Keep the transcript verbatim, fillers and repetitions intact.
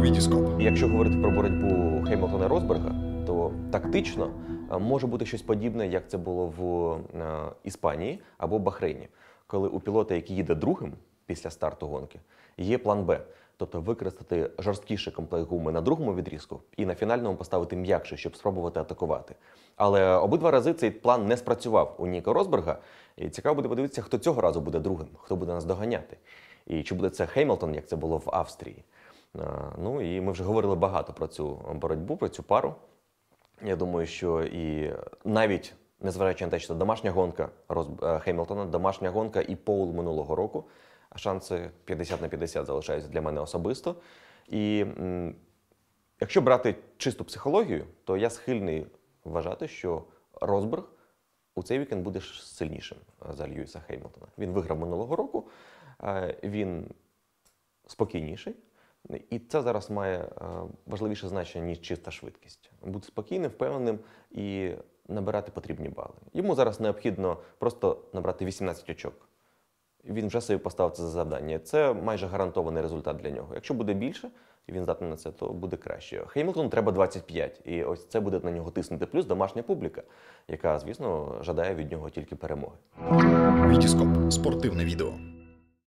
Вітіскоп. Якщо говорити про боротьбу Хеймлтона і Росберга, то тактично може бути щось подібне, як це було в Іспанії або Бахрейні, коли у пілота, який їде другим після старту гонки, є план Б. Тобто використати жорсткіший комплект гуми на другому відрізку і на фінальному поставити м'якший, щоб спробувати атакувати. Але обидва рази цей план не спрацював у Ніка Росберга. І цікаво буде подивитися, хто цього разу буде другим, хто буде нас доганяти. І чи буде це Хеймлтон, як це було в Австрії. Ну і ми вже говорили багато про цю боротьбу, про цю пару. Я думаю, що і навіть, незважаючи на те, що домашня гонка Рос... Хеймлтона, домашня гонка і Поул минулого року, шанси п'ятдесят на п'ятдесят залишаються для мене особисто. І м, якщо брати чисту психологію, то я схильний вважати, що Росберг у цей вікенд буде сильнішим за Льюіса Хеймлтона. Він виграв минулого року, він спокійніший. І це зараз має важливіше значення, ніж чиста швидкість. Бути спокійним, впевненим і набирати потрібні бали. Йому зараз необхідно просто набрати вісімнадцять очок. Він вже собі поставив це за завдання. Це майже гарантований результат для нього. Якщо буде більше, і він здатний на це, то буде краще. Хеймлтону треба двадцять п'ять, і ось це буде на нього тиснути. Плюс домашня публіка, яка, звісно, жадає від нього тільки перемоги. Вітіскоп. Спортивне відео.